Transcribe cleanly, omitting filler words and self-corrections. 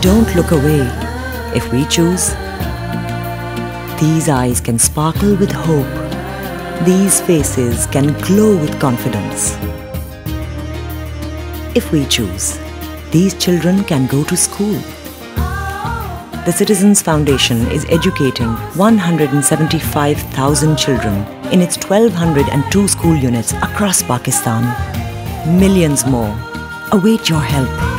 don't look away. If we choose, these eyes can sparkle with hope. These faces can glow with confidence. If we choose, these children can go to school. The Citizens Foundation is educating 175,000 children in its 1,202 school units across Pakistan. Millions more await your help.